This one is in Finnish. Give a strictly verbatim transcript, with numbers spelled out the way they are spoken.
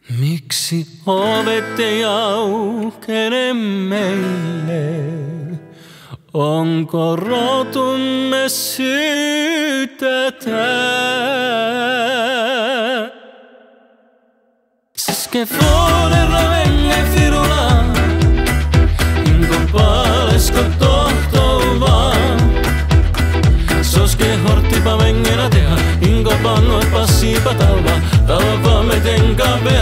Miksi ovet ei aukene meille? Onko rotumme syytetään? Che fuori ravenne firula in compalesco tohto va sos che horti pa vengena teha in copango passi pa talva talva me tenga